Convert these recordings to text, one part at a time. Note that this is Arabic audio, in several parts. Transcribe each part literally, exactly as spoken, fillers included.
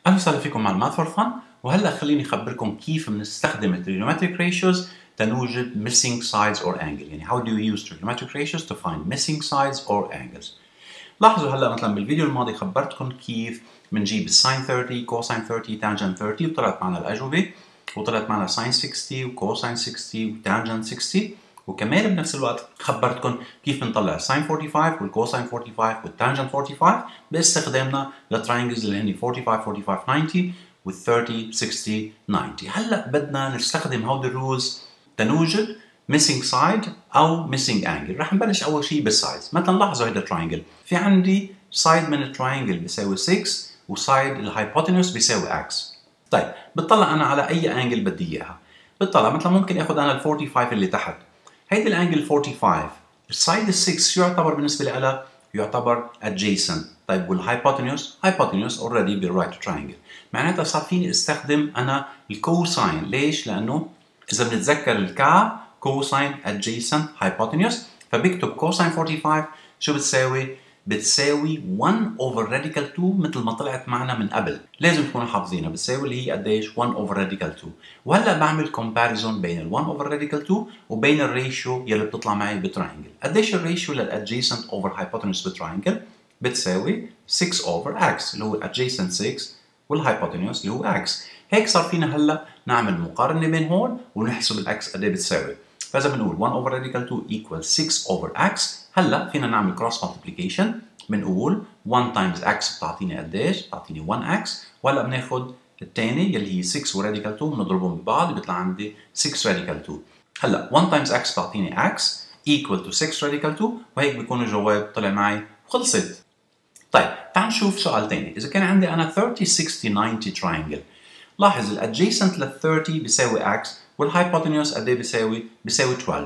اهلا وسهلا فيكم مع الماث فور فن. وهلا خليني اخبركم كيف بنستخدم التريجونومتريك ريشيوز تنوجد missing sides or angle. يعني how do you use trigonometric ratios to find missing sides or angles. لاحظوا هلا مثلا بالفيديو الماضي خبرتكم كيف بنجيب الساين ثلاثين كوساين ثلاثين تانجنت ثلاثين وطلعت معنا الاجوبه، وطلعت معنا ساين ستين وكوساين ستين وتانجنت ستين. وكمان بنفس الوقت خبرتكم كيف بنطلع الساين خمسة وأربعين والكوساين أربعة وأربعين والتانجنت أربعة وأربعين باستخدامنا للتراينجلز اللي هن خمسة وأربعين أربعة وأربعين تسعين وال ثلاثين ستين تسعين. هلا بدنا نستخدم هودي الرولز تنوجد missing side او missing angle. رح نبلش اول شيء بالسايدز. مثلا لاحظوا هيدا التراينجل، في عندي سايد من التراينجل بيساوي ستة وسايد الهايبوتنس بيساوي x. طيب بتطلع انا على اي انجل بدي اياها. بتطلع مثلا ممكن اخذ انا ال خمسة وأربعين اللي تحت، هيدي الانجل خمسة وأربعين، السايد ال ستة شو يعتبر بالنسبه لها؟ يعتبر adjacent. طيب والهايبوتنس؟ هايبوتنس اوريدي بالرايت تراينجل، معناتها صار فيني استخدم انا الكوساين. ليش؟ لانه اذا بنتذكر الكا كوساين adjacent hypotenuse، فبكتب كوساين أربعة وأربعين شو بتساوي؟ بتساوي واحد over radical اثنين مثل ما طلعت معنا من قبل. لازم تكونوا حافظينها بتساوي اللي هي قديش؟ واحد over radical اثنين. وهلا بعمل comparison بين ال واحد over radical اثنين وبين الريشيو يلي بتطلع معي بتراينجل. قديش الريشيو للadjacent over hypotenuse بتراينجل؟ بتساوي ستة over x اللي هو adjacent ستة والhypotenuse اللي هو x. هيك صار فينا هلا نعمل مقارنه بين هون ونحسب الاكس قد ايه بتساوي. فاذا بنقول واحد over radical اثنين equals ستة over x، هلا فينا نعمل cross multiplication. بنقول واحد times x بتعطيني قديش؟ بتعطيني واحد x. وهلا بناخذ الثاني يلي هي ستة وراديكال اثنين بنضربهم ببعض بيطلع عندي ستة راديكال اثنين. هلا واحد times x بتعطيني x equal to ستة راديكال اثنين، وهيك بيكون الجواب طلع معي وخلصت. طيب تعال نشوف سؤال ثاني. اذا كان عندي انا ثلاثين ستين تسعين triangle، لاحظ الادجيسنت لل ثلاثين بيساوي x والهايبوتنيوس قد ايه بيساوي؟ بيساوي اثناشر.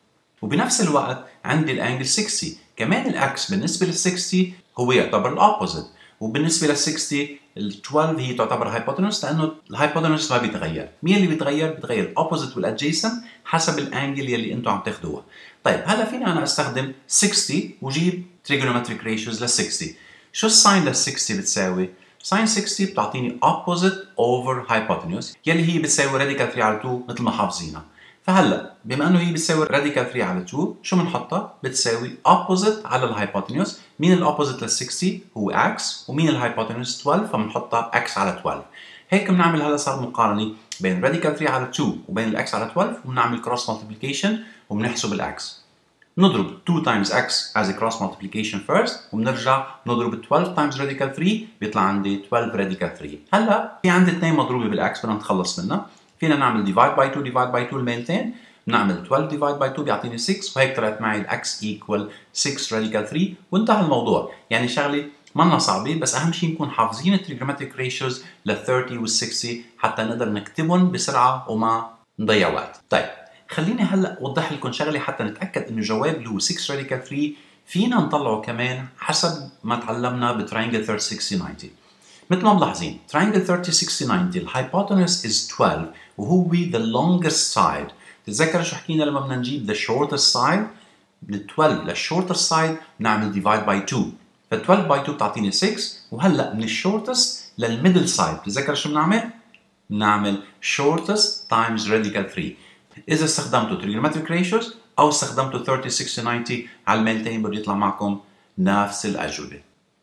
وبنفس الوقت عندي الانجل ستين، كمان الاكس بالنسبه لل ستين هو يعتبر الاوبوزيت، وبالنسبه لل ستين ال اثناشر هي تعتبر هايبوتنيوس لانه الهايبوتنيوس ما بيتغير. مين اللي بيتغير؟ بيتغير الاوبوزيت والادجيسنت حسب الانجل يلي انتم عم تاخذوها. طيب هلا فينا انا استخدم ستين وجيب تريجونومتريك ريشيوز لل ستين. شو الساين لل ستين بتساوي؟ ساين ستين بتعطيني opposite over hypotenuse يلي هي بتساوي راديكال ثلاثة على اثنين مثل ما حافظينها. فهلا بما انه هي بتساوي راديكال ثلاثة على اثنين، شو بنحطها؟ بتساوي opposite على الهايبوتنيوس. مين الاوبوزيت لل ستين؟ هو x، ومين الهايبوتنيوس؟ اثناشر، فبنحطها x على اثناشر. هيك بنعمل هلا صار مقارنه بين راديكال ثلاثة على اثنين وبين الاكس على اثناشر، وبنعمل cross multiplication وبنحسب الاكس. نضرب اثنين times x as a cross multiplication first، وبنرجع نضرب اثناشر times radical ثلاثة بيطلع عندي اثناشر radical ثلاثة. هلا في عندي اثنين مضروبه بالاكس بدنا نتخلص منها. فينا نعمل divide by اثنين divide by اثنين الميلتين، بنعمل اثناشر divide by اثنين بيعطيني ستة، وهيك طلعت معي الاكس equal ستة radical ثلاثة وانتهى الموضوع. يعني شغله منا صعبه، بس اهم شيء نكون حافظين التريجونومتريك ريشيوز لل ثلاثين وال ستين حتى نقدر نكتبهم بسرعه وما نضيع وقت. طيب خليني هلا اوضح لكم شغله حتى نتاكد انه الجواب اللي هو ستة راديكال ثلاثة فينا نطلعه كمان حسب ما تعلمنا بتراينجل ثلاثين ستين تسعين. مثل ما ملاحظين تراينجل ثلاثين ستين تسعين الهايبوتنس از اثناشر وهو the longest side. تتذكر شو حكينا لما بدنا نجيب the shortest side؟ من اثناشر للshortest side بنعمل divide by اثنين، ف اثناشر by اثنين بتعطيني ستة. وهلا من الشورتست للميدل سايد بتتذكر شو بنعمل؟ بنعمل shortest times radical ثلاثة. إذا استخدمتوا trigonometric ratios أو استخدمتوا ثلاثين ستين تسعين على الميلتين بده يطلع معكم نفس الأجوبة.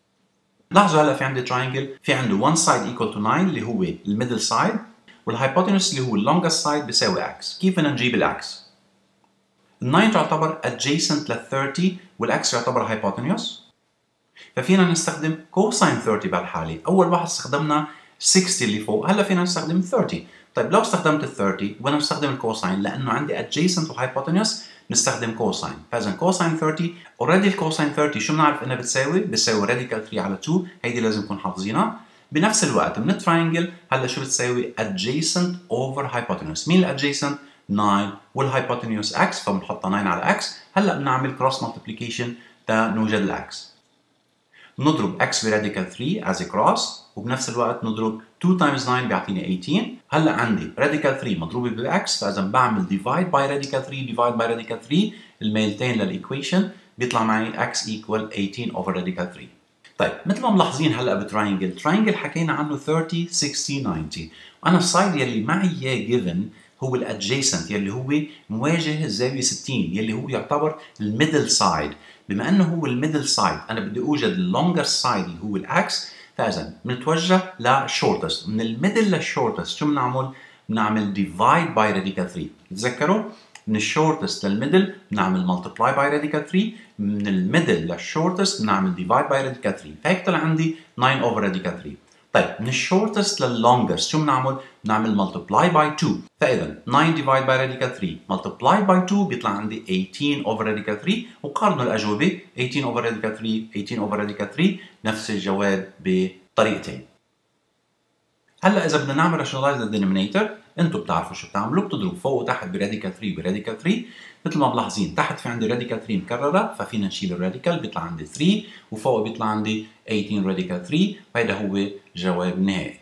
لاحظوا هلا في عندي triangle في عنده one side equal to تسعة اللي هو الميدل سايد، والهايبوتنس اللي هو اللونجست سايد بيساوي x. كيف بدنا نجيب الاكس؟ ال تسعة تعتبر adjacent لل ثلاثين والاكس يعتبر هايبوتنس، ففينا نستخدم كوساين ثلاثين بهالحالة. أول واحد استخدمنا ستين اللي فوق، هلا فينا نستخدم ثلاثين. طيب لو استخدمت ال ثلاثين وبدنا نستخدم الكوساين لانه عندي adjacent وهايبوتنس نستخدم كوساين. فاذا كوساين ثلاثين اوريدي الكوساين ثلاثين شو بنعرف انها بتساوي؟ بتساوي راديكال ثلاثة على اثنين، هيدي لازم نكون حافظينها. بنفس الوقت من التراينجل هلا شو بتساوي؟ adjacent over hypotenuse. مين الادجيسنت؟ تسعة والهايبوتنيوس x، فبنحطها تسعة على x. هلا بنعمل cross multiplication تنوجد الاكس. نضرب x براديكال ثلاثة as a cross، وبنفس الوقت نضرب اثنين times تسعة بيعطيني ثمانية عشر. هلا عندي راديكال ثلاثة مضروبه بالاكس، فاذا بعمل divide by راديكال ثلاثة divide by راديكال ثلاثة الميلتين للايكويشن بيطلع معي x equal ثمانية عشر over راديكال ثلاثة. طيب مثل ما ملاحظين هلا بتراينجل، تراينجل حكينا عنه ثلاثين ستين تسعين. انا السايد يلي معي اياه جيفن هو الادجيسنت يلي هو مواجه الزاويه ستين، يلي هو يعتبر الميدل سايد. بما انه هو الميدل سايد انا بدي اوجد اللونجر سايد اللي هو الاكس، فاذا بنتوجه للشورتست. من الميدل للشورتست شو بنعمل؟ بنعمل ديفايد باي راديكال ثلاثة. تذكروا من الشورتست للميدل بنعمل ملتبلاي باي راديكال ثلاثة، من الميدل للشورتست بنعمل ديفايد باي راديكال ثلاثة، فهيك طلع عندي تسعة اوفر راديكال ثلاثة. طيب من الشورتست لللونجست شو بنعمل؟ بنعمل ملتبلاي باي اثنين، فاذا تسعة ديفايد باي راديكال ثلاثة ملتبلاي باي اثنين بيطلع عندي ثمانية عشر اوفر راديكال ثلاثة، وقارنوا الاجوبه ثمانية عشر اوفر راديكال ثلاثة ثمانية عشر اوفر راديكال ثلاثة نفس الجواب بطريقتين. هلا اذا بدنا نعمل راشنالايز للدينومينيتور، انتم بتعرفوا شو بتعملوا، بتضربوا فوق وتحت براديكال ثلاثة براديكال ثلاثة. مثل ما ملاحظين تحت في عندي راديكال ثلاثة مكرره، ففينا نشيل الراديكال بيطلع عندي ثلاثة، وفوق بيطلع عندي ثمانية عشر راديكال ثلاثة، وهذا هو جواب النهائي.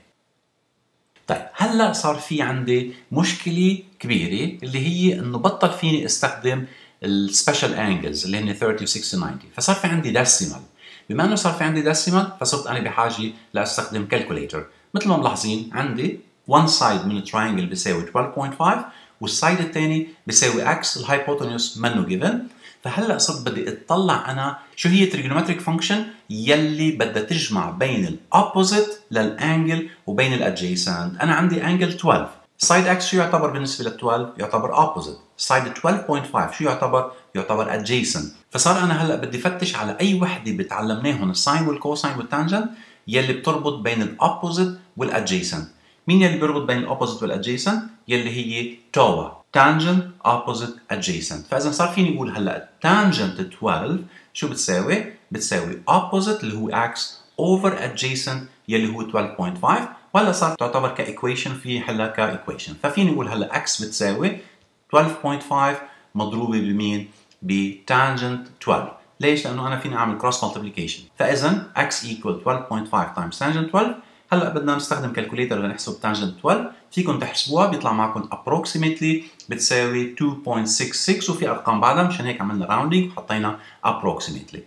طيب هلا صار في عندي مشكله كبيره اللي هي انه بطل فيني استخدم السبيشال انجلز اللي هن ثلاثين و ستين و تسعين، فصار في عندي ديسيمال. بما انه صار في عندي ديسيمال فصرت انا بحاجه لاستخدم كالكوليتر. مثل ما ملاحظين عندي one side من التراينجل بيساوي اثناشر فاصلة خمسة، والسايد الثاني بيساوي اكس، الهايبوتنيوس منه جيفن. فهلا صرت بدي اطلع انا شو هي تريجونومتريك فانكشن يلي بدها تجمع بين الاوبوزيت للانجل وبين الادجيسنت. انا عندي انجل اثناشر، سايد اكس شو يعتبر بالنسبه ل اثناشر؟ يعتبر اوبوزيت. سايد اثناشر فاصلة خمسة شو يعتبر؟ يعتبر ادجيسنت. فصار انا هلا بدي فتش على اي وحده بتعلمناهم الساين والكوساين والتانجنت يلي بتربط بين الاوبوزيت والادجيسنت. مين يلي بيربط بين الاوبوزيت والادجيسنت؟ يلي هي توا، تانجنت اوبوزيت ادجيسنت. فاذا صار فيني اقول هلا تانجنت اثناشر شو بتساوي؟ بتساوي اوبوزيت اللي هو اكس اوفر ادجيسنت يلي هو اثناشر فاصلة خمسة، وهلا صار تعتبر كايكويشن في حلها كايكويشن. ففيني اقول هلا اكس بتساوي اثناشر فاصلة خمسة مضروبه بمين؟ بتانجنت اثناشر. ليش؟ لانه انا فيني اعمل كروس مالتيبليكيشن. فاذا x equal اثناشر فاصلة خمسة تايمز تانجنت اثناشر. هلا بدنا نستخدم كالكوليتر لنحسب تانجنت اثناشر، فيكم تحسبوها بيطلع معكم approximately بتساوي اثنين فاصلة ستة ستة، وفي ارقام بعدها مشان هيك عملنا راوندينج وحطينا approximately.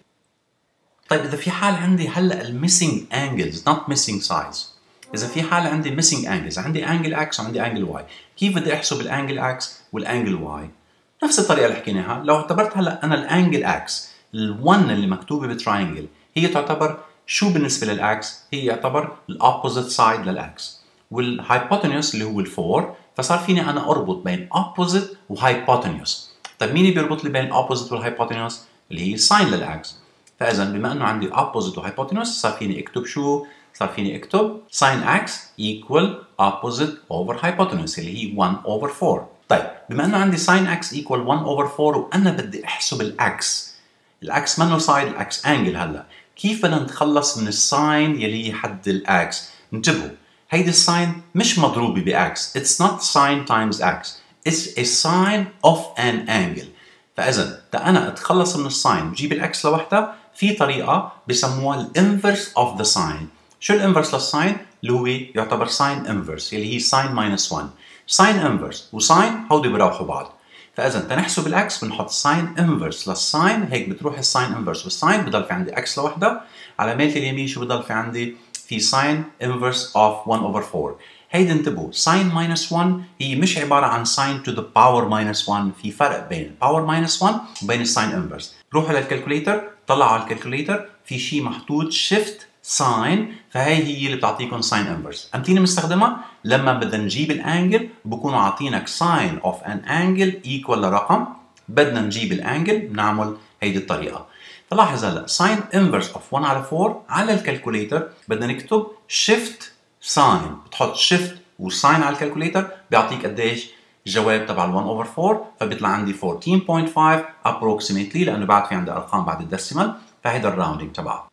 طيب اذا في حال عندي هلا الميسنج انجلز not missing sides، اذا في حال عندي missing angles، عندي انجل x وعندي انجل y، كيف بدي احسب الانجل x والانجل y؟ نفس الطريقه اللي حكيناها. لو اعتبرت هلا انا الانجل x ال1 اللي مكتوبه بتراينجل هي تعتبر شو بالنسبه للاكس؟ هي يعتبر الاوبوزيت سايد للاكس، والهايبوتنيوس اللي هو الفور، فصار فيني انا اربط بين اوبوزيت وهايبوتنيوس. طيب مين بيربط لي بين الاوبوزيت والهايبوتنيوس؟ اللي هي ساين للاكس. فاذا بما انه عندي اوبوزيت وهايبوتنيوس صار فيني اكتب شو؟ صار فيني اكتب ساين اكس ايكوال اوبوزيت اوفر هايبوتنيوس اللي هي واحد اوفر أربعة. طيب بما انه عندي ساين اكس ايكوال واحد اوفر أربعة وانا بدي احسب الاكس، الاكس منه سايد، الاكس انجل. هلا كيف بدنا نتخلص من الساين يلي هي حد الاكس؟ انتبهوا هيدي الساين مش مضروبه باكس، it's not sine times x، it's a sine of an angle. فاذا تا انا اتخلص من الساين وجيب الاكس لوحدها في طريقه بسموها الانفرس اوف ذا ساين. شو الانفرس للساين؟ اللي هو يعتبر ساين انفرس اللي هي ساين ماينس واحد. ساين انفرس وساين هودي بيروحوا بعض. فاذا تنحسب الاكس بنحط ساين انفرس للساين، هيك بتروح الساين انفرس والساين بضل في عندي اكس لوحدها. على ميلة اليمين شو بضل في عندي؟ في ساين انفرس اوف واحد اوفر أربعة. هيدي انتبهوا ساين ماينس واحد هي مش عباره عن ساين تو ذا باور ماينس واحد، في فرق بين الباور ماينس واحد وبين الساين انفرس. روحوا للكالكوليتر، طلعوا على الكالكوليتر في شيء محطوط شيفت ساين، فهي هي اللي بتعطيكم ساين انفرس. امتى بنستخدمها؟ لما بدنا نجيب الانجل بكونوا عاطينك ساين اوف ان انجل ايكوال لرقم، بدنا نجيب الانجل بنعمل هيدي الطريقه. فلاحظ هلا ساين انفرس اوف واحد على أربعة على الكالكوليتر بدنا نكتب شيفت ساين، بتحط شيفت وساين على الكالكوليتر بيعطيك قديش الجواب تبع ال واحد اوفر أربعة، فبيطلع عندي أربعتاشر فاصلة خمسة approximately لانه بعد في عندي ارقام بعد الديسيمال، فهيدا الراوندينج تبعها.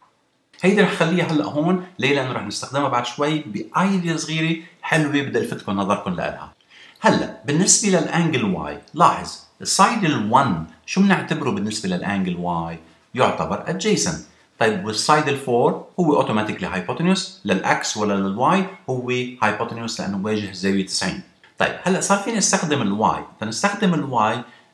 هيدي رح خليها هلا هون، ليه؟ لانه رح نستخدمها بعد شوي بايديا صغيره حلوه بدي الفتكم نظركم لها. هلا بالنسبه للانجل واي، لاحظ السايد ال1 شو بنعتبره بالنسبه للانجل واي؟ يعتبر adjacent. طيب والسايد ال4 هو اوتوماتيكلي هايبوتنيوس، للاكس ولا للواي هو هايبوتنيوس لانه واجه الزاويه تسعين. طيب هلا صار فيني استخدم الواي، فنستخدم الواي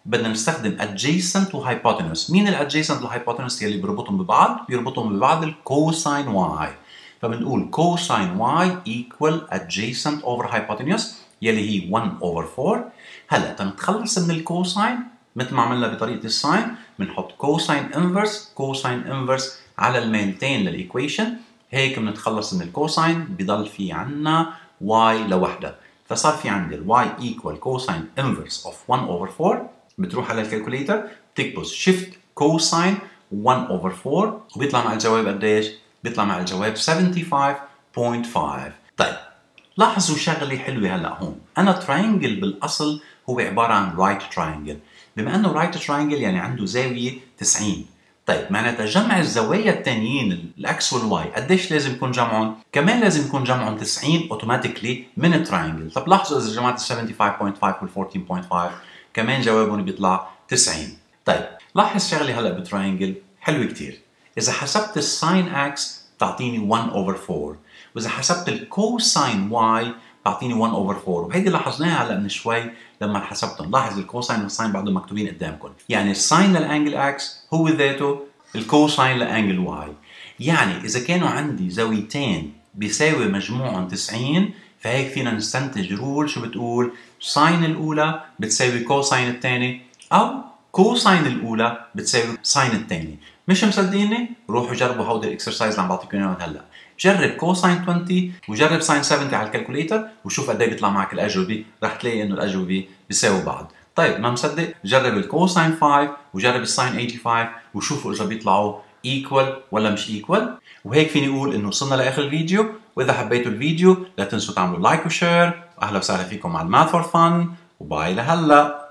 بدنا نستخدم adjacent و hypotenuse. مين ال adjacent و hypotenuse يلي بيربطهم ببعض؟ بيربطهم ببعض الكوساين y. فبنقول cosine y equal adjacent over hypotenuse يلي هي one over four. هلا تنتخلص من الكوساين مثل ما عملنا بطريقة الساين، بنحط cosine inverse cosine inverse على الميلتين للإيكويشن، هيك بنتخلص من الكوساين، بضل في عنا y لوحدها. فصار في عندي ال y equal cosine inverse of one over four. بتروح على الكالكوليتر بتكبس shift cosine one over four وبيطلع مع الجواب قديش؟ بيطلع مع الجواب seventy-five point five. طيب لاحظوا شغلة حلوة هلا هون، أنا تراينجل بالأصل هو عبارة عن right triangle. بما أنه right triangle يعني عنده زاوية تسعين. طيب معناتها جمع الزوايا الثانيين الاكس والواي قديش لازم يكون جمعهم؟ كمان لازم يكون جمعهم تسعين اوتوماتيكلي من التراينجل. طب لاحظوا اذا جمعت seventy-five point five وال fourteen point five كمان جوابهم بيطلع تسعين. طيب لاحظ شغله هلا بالتراينجل حلوه كثير. اذا حسبت الساين اكس بتعطيني one over four، واذا حسبت الكوساين واي بعطيني one over four، وهيدي لاحظناها هلا من شوي لما حسبتهم. لاحظ الكوساين والساين بعضهم مكتوبين قدامكم، يعني الساين للانجل اكس هو ذاته الكوساين لانجل واي. يعني اذا كانوا عندي زاويتين بيساوي مجموعهم تسعين، فهيك فينا نستنتج رول شو بتقول؟ ساين الاولى بتساوي كوساين الثاني، او كوساين الاولى بتساوي ساين الثاني. مش مصدقيني؟ روحوا جربوا هودي الاكسرسايز اللي عم بعطيكم اياهم هلا. جرب كوساين عشرين وجرب ساين سبعين على الكالكوليتر وشوف قد ايه بيطلع معك الاجوبه، رح تلاقي انه الاجوبه بيساووا بعض. طيب ما مصدق؟ جرب الكوساين خمسة وجرب الساين خمسة وثمانين وشوفوا اذا بيطلعوا ايكوال ولا مش ايكوال. وهيك فيني اقول انه وصلنا لاخر الفيديو، واذا حبيتوا الفيديو لا تنسوا تعملوا لايك وشير. واهلا وسهلا فيكم مع الماث فور فن، وباي لهلا.